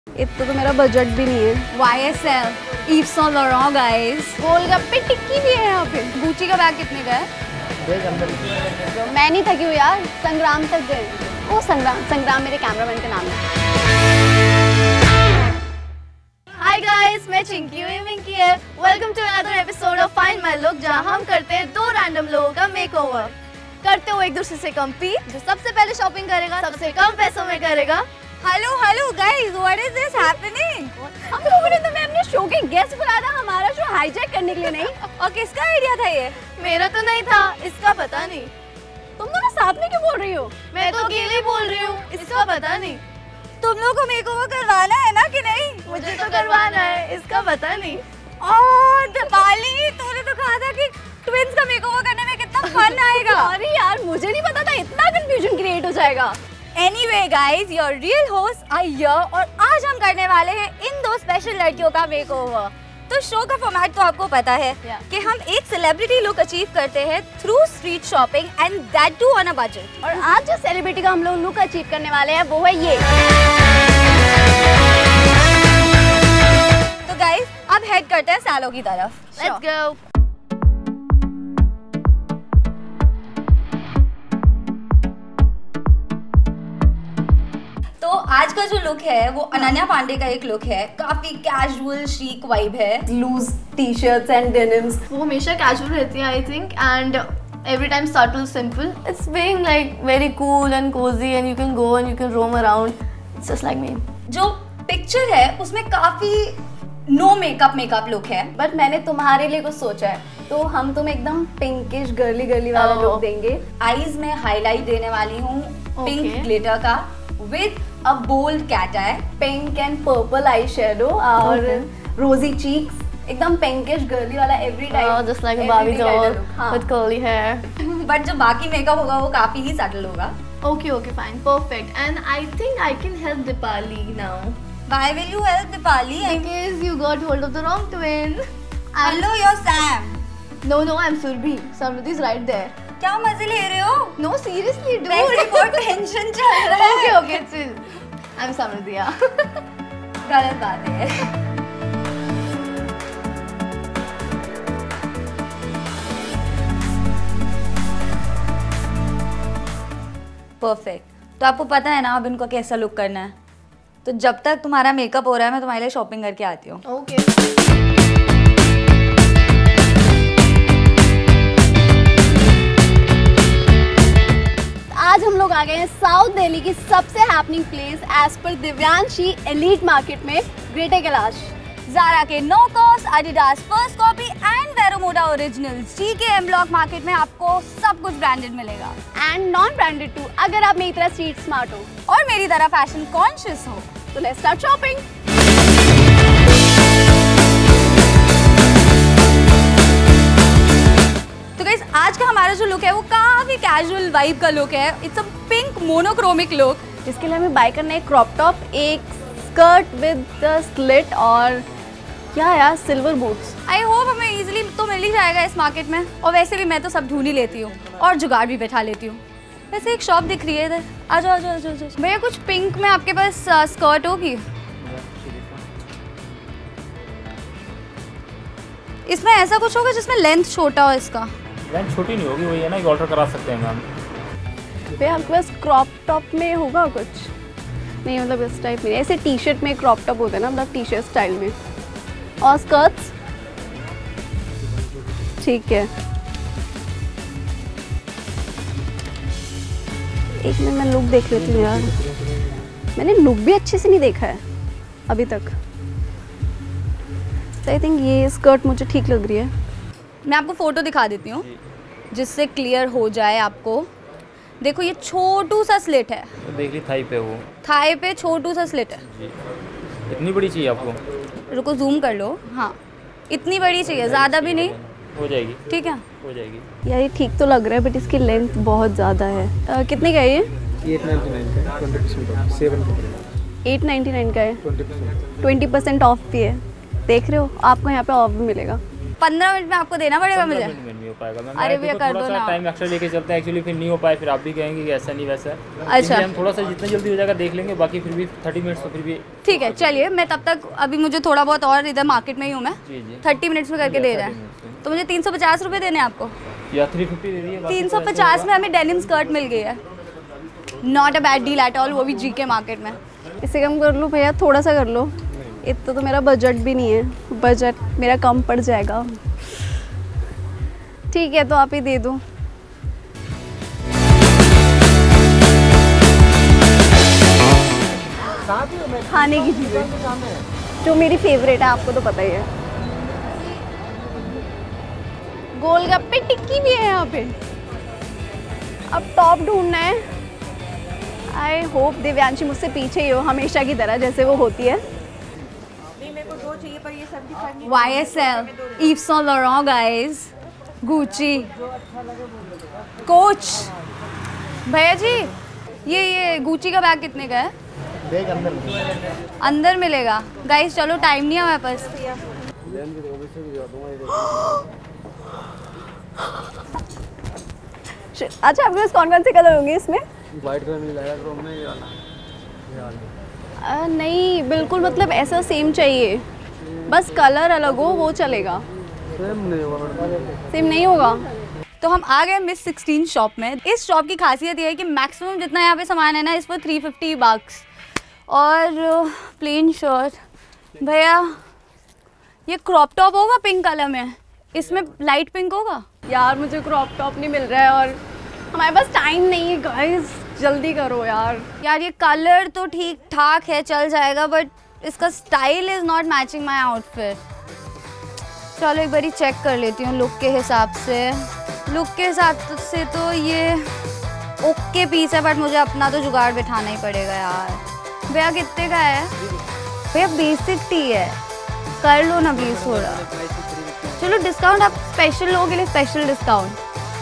इतना तो मेरा बजट भी नहीं है। YSL, Yves Saint Laurent guys। गोलगप्पे टिक्की भी है यहाँ पे। गुची का बैग कितने का है? मैं नहीं थकी हूँ यार, संग्राम तक गए। ओ संग्राम मेरे कैमरामैन का नाम है। Hi guys, मैं चिंकी मिंकी है। Welcome to another episode of Find My Look, जहाँ हम करते हैं दो रैंडम लोगों का मेकओवर। करते हुए एक दूसरे से compete, जो सबसे पहले शॉपिंग करेगा सबसे कम पैसों में करेगा। Hello guys, what is this happening? हम लोगों ने तुम्हें अपने शो के गेस्ट बुलाया था, हमारा शो हाईजैक करने के लिए नहीं। और किसका आइडिया था ये? मेरा तो नहीं था, इसका पता नहीं। तुम दोनों साथ में क्यों बोल रही हो? मैं तो अकेले बोल रही हूँ, इसका पता नहीं। तुम लोग को मेकओवर करवाना है ना कि नहीं? मुझे तो करवाना है, इसका पता नहीं। ओह दीपाली, तूने तो कहा था कि ट्विंस का मेकओवर करने में कितना फन आएगा। अरे यार, मुझे नहीं पता था इतना कंफ्यूजन क्रिएट हो जाएगा। Anyway guys, your real hosts are here और आज हम करने वाले हैं इन दो स्पेशल लड़कियों का मेकओवर। तो शो का फॉर्मेट तो आपको पता है कि हम एक सेलिब्रिटी लुक अचीव करते हैं through street shopping and that to on a budget. और आज जो सेलिब्रिटी का हम लोग लुक अचीव करने वाले हैं वो है ये। तो गाइस, अब हेड करते हैं सैलो की तरफ। Let's go। तो आज का जो लुक है वो अनन्या पांडे का एक लुक है, काफी कैजुअल शीक वाइब है। लूज टी-शर्ट्स एंड डेनिम्स, वो हमेशा कैजुअल रहती है I think, and every time subtle, simple. It's being like very cool and cozy and you can go and you can roam around. It's just like me. जो picture है उसमें काफी no makeup look है, but मैंने तुम्हारे लिए कुछ सोचा है, तो हम तुम्हें एकदम पिंकिश गर्ली वाला लुक देंगे। आईज में हाईलाइट देने वाली हूँ पिंक ग्लिटर का with a bold cat eye, pink and purple eye shadow और रोजी चीक्स, एकदम पिंकिश गर्ली वाला every time, just like a Barbie doll with curly hair. But जो बाकी मेकअप होगा वो काफी ही सटल होगा। Okay, fine, perfect. And I think I can help Deepali now. Why will you help Deepali? Because you got hold of the wrong twin. Hello, you're Sam. No, I'm Surabhi. Samriddhi is right there. क्या मजे ले रहे हो? No, seriously, dude. वैसे बहुत tension चल रहा है। Okay, chill. I'm Samriddhi, yeah. गलत बात है। परफेक्ट। तो आपको पता है ना अब इनको कैसा लुक करना है, तो जब तक तुम्हारा मेकअप हो रहा है मैं तुम्हारे लिए शॉपिंग करके आती हूँ। Okay. आज हम लोग आ गए हैं साउथ दिल्ली की सबसे हैपनिंग प्लेस एज पर दिव्यांशी एलीट मार्केट में, ग्रेटर कैलाश। ज़ारा के no cost, Adidas first copy and Vero Moda original GK M block market में आपको सब कुछ ब्रांडेड मिलेगा एंड नॉन ब्रांडेड टू, अगर आप मेरी तरह स्ट्रीट स्मार्ट हो और मेरी तरह फैशन कॉन्शियस हो। तो लेट्स स्टार्ट शॉपिंग। तो गाइस, आज का हमारा जो लुक है वो काफी कैजुअल वाइब का लुक है। It's a pink monochromic look, जिसके लिए हमें बाय करना है क्रॉप टॉप, एक स्कर्ट विद स्लिट और क्या यार सिल्वर बूट्स। आई होप हमें इजीली तो मिल ही जाएगा इस मार्केट में, और वैसे भी मैं तो सब ढूंढ ही लेती हूँ और जुगाड़ भी बैठा लेती हूँ। वैसे एक शॉप दिख रही है इधर, आ जाओ भैया। कुछ पिंक में आपके पास स्कर्ट होगी? इसमें ऐसा कुछ होगा जिसमें लेंथ छोटा हो? इसका लेंथ छोटी नहीं होगी, वही है ना, एक ऑल्टर करा सकते हैं मैम। भैया आपके पास क्रॉप टॉप में होगा कुछ? नहीं मतलब इस टाइप में, ऐसे टी शर्ट में क्रॉप टॉप होता है ना, मतलब टी शर्ट स्टाइल में, और स्कर्ट्स। ठीक है, एक मिनट मैं लुक देख लेती हूँ यार, मैंने लुक भी अच्छे से नहीं देखा है अभी तक। आई थिंक ये स्कर्ट मुझे ठीक लग रही है। मैं आपको फोटो दिखा देती हूँ जिससे क्लियर हो जाए आपको। देखो ये छोटू सा स्लिट है, देख ली थाई पे, वो थाई पे छोटू सा स्लिट है। इतनी बड़ी चाहिए आपको? रुको जूम कर लो। हाँ इतनी बड़ी चाहिए, ज़्यादा भी नहीं। हो जाएगी, ठीक है, हो जाएगी। यार ये ठीक तो लग रहा है बट इसकी लेंथ बहुत ज़्यादा है। कितने का है ये? 899 का, 20% ऑफ, 899 का है, 20% ऑफ भी है। देख रहे हो, आपको यहाँ पे ऑफ भी मिलेगा। 15 मिनट में आपको देना पड़ेगा मुझे। हो पाएगा मैम। अरे भैया कर दो ना, टाइम एक्स्ट्रा लेके चलते हैं एक्चुअली, फिर नहीं हो पाए फिर आप भी कहेंगे कि ऐसा नहीं वैसा है। अच्छा हम थोड़ा सा जितना जल्दी हो जाएगा देख लेंगे, बाकी फिर भी 30 मिनट्स तो फिर भी ठीक है। चलिए मैं तब तक, अभी मुझे थोड़ा बहुत और, इधर मार्केट में ही हूँ मैं, जी जी 30 मिनट्स में करके दे रहा है, तो मुझे 350 रुपये देने हैं आपको। या 350 दे दिए। 350 में हमें डेनिम स्कर्ट मिल गई है, not a bad deal at all, वो भी जीके मार्केट में। इसे कम कर लो भैया, थोड़ा सा कर लो, इतना तो मेरा बजट भी नहीं है, बजट मेरा कम पड़ जाएगा। ठीक है तो आप ही दे दो। खाने की चीज़ें जो मेरी फेवरेट है, आपको तो पता ही है। गोलगप्पे टिक्की भी है यहाँ पे। अब टॉप ढूंढना है। आई होप दिव्यांशी मुझसे पीछे ही हो हमेशा की तरह, जैसे वो होती है। YSL, Yves Saint Laurent guys, Gucci, Coach। भैया जी ये गुची का बैग कितने का है? बैग अंदर मिलेगा। गाइस चलो, टाइम नहीं है हमारे पास। अच्छा आपके पास कौन कौन से कलर होंगे इसमें? व्हाइट कलर मिल जाएगा तो में ये वाला नहीं बिल्कुल, मतलब ऐसा सेम चाहिए, बस कलर अलग हो वो चलेगा। सेम नहीं होगा मैडम, सेम नहीं होगा। तो हम आ गए मिस 16 शॉप में। इस शॉप की खासियत ये है कि मैक्सिमम जितना यहाँ पे सामान है ना, इस पर 350 bucks। और प्लेन शर्ट, भैया ये क्रॉप टॉप होगा पिंक कलर में, इसमें लाइट पिंक होगा। यार मुझे क्रॉप टॉप नहीं मिल रहा है और हमारे पास टाइम नहीं है गाइस, जल्दी करो यार। यार ये कलर तो ठीक ठाक है, चल जाएगा, बट इसका style is not matching my outfit. चलो एक बारी चेक कर लेती हूँ लुक के हिसाब से। लुक के हिसाब से तो ये ओके पीस है, बट मुझे अपना तो जुगाड़ बिठाना ही पड़ेगा यार। भैया कितने का है? भैया बेसिक टी है, कर लो ना प्लीज़ थोड़ा। चलो डिस्काउंट, आप स्पेशल लोगों के लिए स्पेशल डिस्काउंट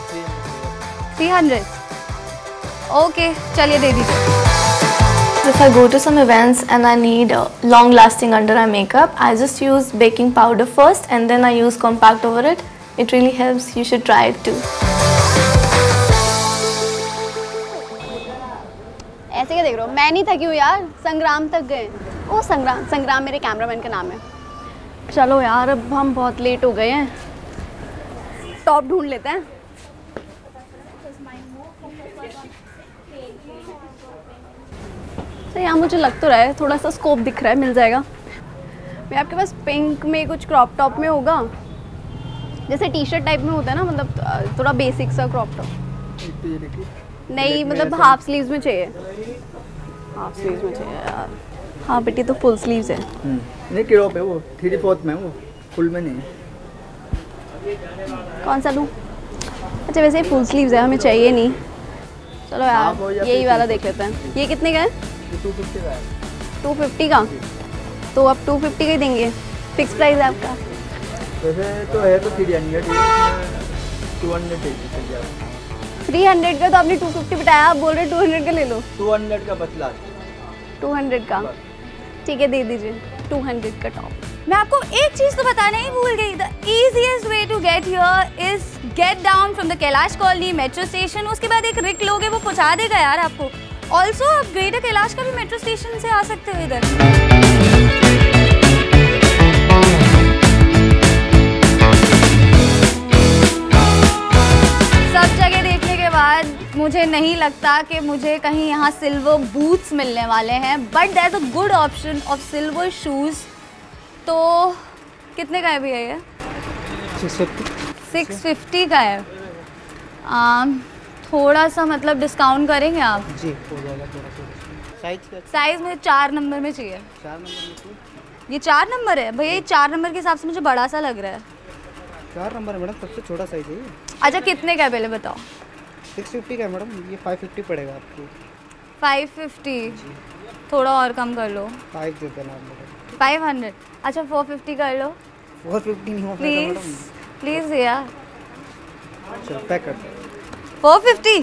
300। ओके चलिए दे दीजिए। If I go to some events and I need long lasting under eye makeup, I just use baking powder first and then I use compact over it. It really helps. You should try it too. ऐसे क्या देख रहे हो? मैं नहीं थकी हूँ यार, संग्राम तक गए। ओ संग्राम मेरे कैमरामैन का नाम है। चलो यार अब हम बहुत लेट हो गए हैं, टॉप ढूंढ लेते हैं। तो यहाँ मुझे लग तो रहा है थोड़ा सा स्कोप दिख रहा है, मिल जाएगा। मैं आपके पास पिंक में कुछ क्रॉप टॉप में होगा, जैसे टी शर्ट टाइप में होता है ना, मतलब थोड़ा बेसिक सा क्रॉप टॉप। नहीं मतलब हाफ स्लीव्स में चाहिए, हाफ स्लीव्स में चाहिए यार। हाँ बेटी तो फुल स्लीव्स है। नहीं क्रॉप है वो, 3/4 में, वो फुल में नहीं। कौन सा लूँ? अच्छा वैसे फुल स्लीव्स है, हमें चाहिए नहीं। चलो यार यही वाला देख लेते हैं। ये कितने का है? 250 का है। 250 का? तो अब 250 का ही देंगे, फिक्स प्राइस है आपका। वैसे तो है तो 300 200 300 का तो आपने 250 बताया, आप बोल रहे 200 का ले लो। 200 का बतला, 200 का ठीक है, दे दीजिए 200 का टॉप। मैं आपको एक चीज तो बताना ही भूल गई। The easiest way to get here is get down from the Kailash colony metro station. उसके बाद एक रिक लोगे, वो पहुंचा देगा यार आपको। ऑल्सो आप ग्रेटर कैलाश का भी मेट्रो स्टेशन से आ सकते हो इधर। सब जगह देखने के बाद मुझे नहीं लगता कि मुझे कहीं यहाँ सिल्वर बूट्स मिलने वाले हैं, but that a good option of silver shoes. तो कितने का है भैया ये? 650 का है। थोड़ा सा मतलब डिस्काउंट करेंगे आप? जी हो जाएगा थोड़ा सा। साइज़ मुझे 4 नंबर में चाहिए। 4 नंबर में? ये 4 नंबर है भैया, ये 4 नंबर के हिसाब से मुझे बड़ा सा लग रहा है। 4 नंबर है मैडम, सबसे छोटा साइज है ये। अच्छा कितने का है पहले बताओ? 650 का है मैडम, ये 550 पड़ेगा आपको। 550? थोड़ा और कम कर लो। 5 दे देना आप मुझे। 500? अच्छा 450 कर लो 450 नहीं हो पाएगा प्लीज़, मैडम। प्लीज़ यार। चलो पैक कर दो। 450?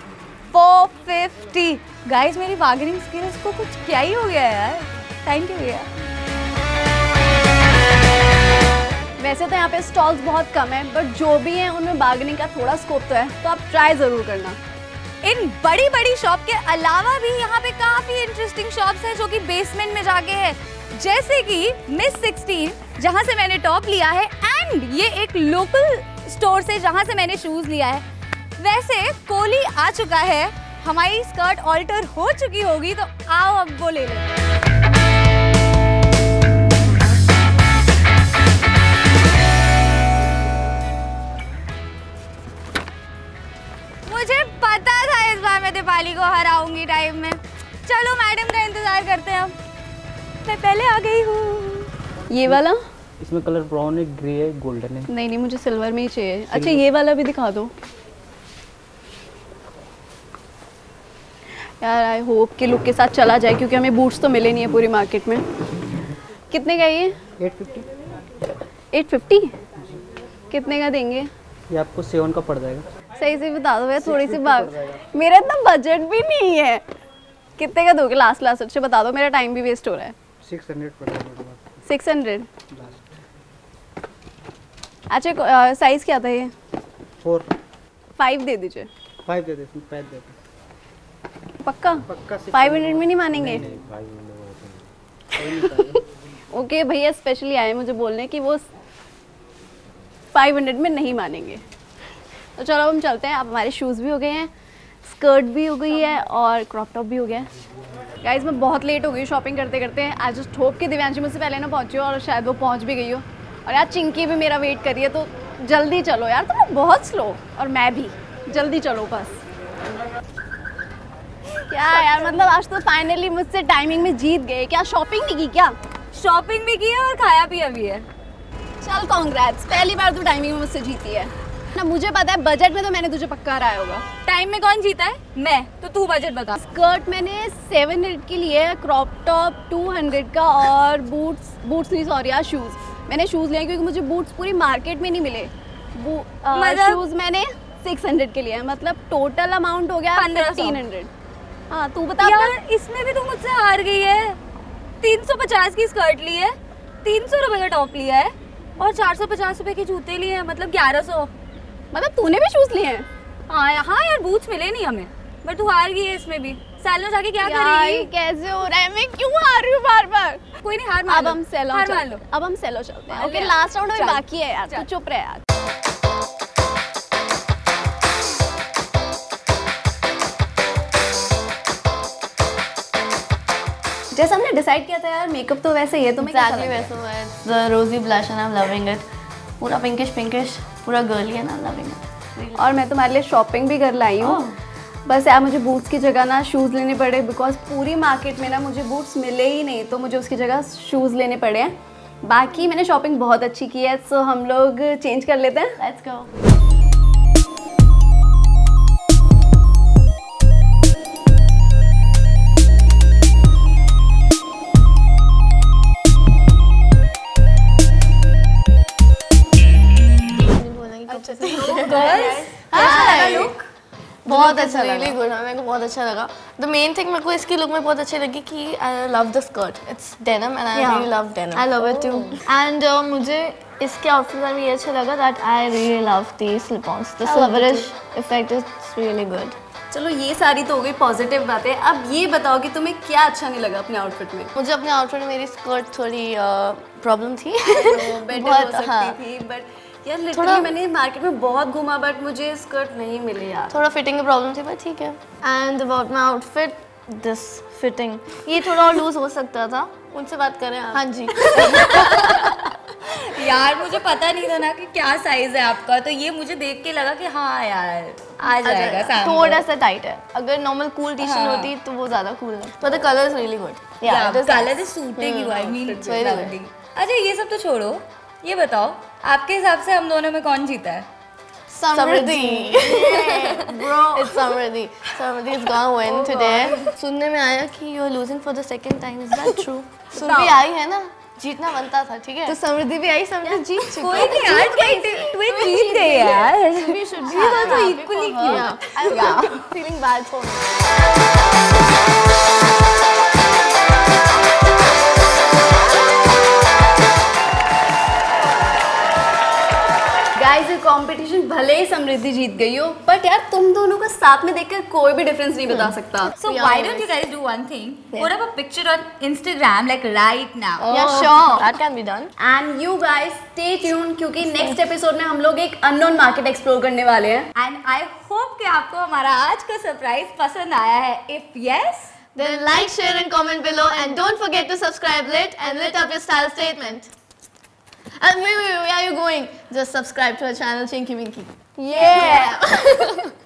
450 गाइस, मेरी बार्गेनिंग स्किल्स को कुछ क्या ही हो गया है यार। थैंक यू भैया। वैसे तो यहाँ पे स्टॉल्स बहुत कम है, बट जो भी हैं उनमें बार्गेनिंग का थोड़ा स्कोप तो है, तो आप ट्राई ज़रूर करना। इन बड़ी बड़ी शॉप के अलावा भी यहाँ पे काफ़ी इंटरेस्टिंग शॉप्स हैं जो कि बेसमेंट में जाके है, जैसे कि मिस 16 जहाँ से मैंने टॉप लिया है, एंड ये एक लोकल स्टोर से जहाँ से मैंने शूज़ लिया है। वैसे कोहली आ चुका है, हमारी स्कर्ट ऑल्टर हो चुकी होगी, तो आओ अब वो ले लें। मुझे पता था इस बार मैं दीपाली को हराऊंगी टाइम में। चलो मैडम का इंतजार करते हैं, मैं पहले आ गई हूँ। ये वाला इसमें कलर ब्राउन है, ग्रे है, गोल्डन है। नहीं मुझे सिल्वर में ही चाहिए। अच्छा ये वाला भी दिखा दो यार, आई होप कि लुक के साथ चला जाए, क्योंकि हमें बूट्स तो मिले नहीं है पूरी मार्केट में। कितने का ये? 850। 850? कितने का देंगे? ये आपको 7 का पड़ जाएगा। सही से बता दो यार, थोड़ी सी बात, मेरा इतना बजट भी नहीं है। कितने का दोगे लास्ट अच्छे बता दो, मेरा टाइम भी वेस्ट हो रहा है। 600 पड़ जाएगा। 600? अच्छा साइज क्या था ये? 4। 5 दे दीजिए। 5 दे दे, इसमें 5 दे दे। पक्का? पक्का 500 में नहीं मानेंगे? ओके भैया स्पेशली आए मुझे बोलने कि वो 500 में नहीं मानेंगे। तो चलो हम चलते हैं। अब हमारे शूज़ भी हो गए हैं, स्कर्ट भी हो गई है और क्रॉप टॉप भी हो गया है। गाइज मैं बहुत लेट हो गई शॉपिंग करते करते। आज जस्ट होप कि दिव्यांशी मुझसे पहले ना पहुंची हो, और शायद वो पहुंच भी गई हो। और यार चिंकी भी मेरा वेट करिए, तो जल्दी चलो यार, तुम बहुत स्लो, और मैं भी, जल्दी चलो बस। क्या यार, मतलब आज तो फाइनली मुझसे टाइमिंग में जीत गए। क्या शॉपिंग नहीं की क्या? शॉपिंग भी की है और खाया पिया भी है। चल कॉन्ग्रेट्स, पहली बार तू टाइमिंग में मुझसे जीती है ना। मुझे पता है बजट में तो मैंने तुझे पक्का हराया होगा। टाइम में कौन जीता है? मैं। तो तू बजट बता। स्कर्ट मैंने 700 की लिए है, क्रॉप टॉप 200 का, और बूट्स नहीं सॉरी यार, शूज़ मैंने शूज़ लिए क्योंकि मुझे बूट्स पूरी मार्केट में नहीं मिले। शूज़ मैंने 600 के लिए है, मतलब टोटल अमाउंट हो गया 1500। हाँ तू बता यार, इसमें भी तू मुझसे हार गई है। 350 की स्कर्ट ली है, 300 रुपए का टॉप लिया है, और 450 रुपए के जूते लिए हैं, मतलब 1100। मतलब तूने भी शूज़ लिए हैं? हाँ यार, बूट्स मिले नहीं हमें, बट तू हार गई है इसमें भी। सैलून जाके क्या करेगी? कैसे हो रहा है, मैं क्यों हार रही हूँ बार बार? कोई नहीं, हार मान लो। अब हम सेलो चलते हैं। ओके लास्ट राउंड में बाकी है यार, तू चुप रह यार। जैसे हमने डिसाइड किया था यार, मेकअप तो वैसे ही है, तुम्हें Exactly वैसा हुआ है। The rosy blush and I'm loving it. पूरा पिंकिश, पूरा गर्ली है ना, loving it. और मैं तुम्हारे लिए शॉपिंग भी कर लाई हूँ। बस यार मुझे बूट्स की जगह ना शूज़ लेने पड़े, बिकॉज पूरी मार्केट में ना मुझे बूट्स मिले ही नहीं, तो मुझे उसकी जगह शूज़ लेने पड़े हैं। बाकी मैंने शॉपिंग बहुत अच्छी की है, सो हम लोग चेंज कर लेते हैं। Let's go. बहुत अच्छा लगा, really good, मेरे को बहुत अच्छा लगा। The main thing मेरे को इसकी लुक में बहुत अच्छी लगी कि I love the skirt. It's denim and I really love denim. I love it too. And मुझे इसके आउटफिट में भी ये अच्छा लगा that I really love the slip-ons. The silverish effect is really good. चलो ये सारी तो हो गई पॉजिटिव बातें। अब ये बताओ कि तुम्हें क्या अच्छा नहीं लगा अपने आउटफिट में? मुझे अपने आउटफिट में मेरी स्कर्ट थोड़ी प्रॉब्लम थी। बेटर हो सकती थी, बट यार लिटरली मैंने मार्केट में बहुत घूमा, बट मुझे स्कर्ट नहीं मिली यार। थोड़ा फिटिंग की प्रॉब्लम थी, बट ठीक है। And about my outfit, this fitting, ये थोड़ा और लूज हो सकता था। उनसे बात करें आप? हाँ जी। यार मुझे पता नहीं था ना कि क्या साइज है आपका, तो ये मुझे देख के लगा कि हाँ यार आ जाएगा सामने। थोड़ा सा टाइट है। अगर नॉर्मल कूल टी शर्ट होती तो वो ज्यादा कूल है। But the colour is really good. या colour is suiting you, I mean it's very good. अच्छा ये सब तो छोड़ो, ये बताओ आपके हिसाब से हम दोनों में कौन जीता है? समृद्धि। Bro, it's Samriddhi. Samriddhi is gonna win today. सुनने में आया कि you are losing for the second time. Is that true? सुन भी आई है ना, जीतना बनता था, ठीक है? तो समृद्धि भी आई, समृद्धि जीत चुकी। कोई नहीं यार, ट्विन जीत गए यार। We should be तो equally cute. I'm feeling bad for me. Competition भले ही समृद्धि जीत गई हो, बट यार तुम दोनों को साथ में देखकर कोई भी डिफरेंस नहीं बता सकता. So why don't you guys do one thing? Put up a picture on Instagram like right now. Yeah, sure. That can be done. And you guys stay tuned क्योंकि नेक्स्ट एपिसोड में हम लोग एक unknown market explore करने वाले हैं. And I hope कि आपको हमारा आज का सरप्राइज पसंद आया है. If yes, Then like, share and comment below and don't forget to subscribe lit and lit up your style statement. And where are you going? Just subscribe to our channel Chinki Minki. Yeah.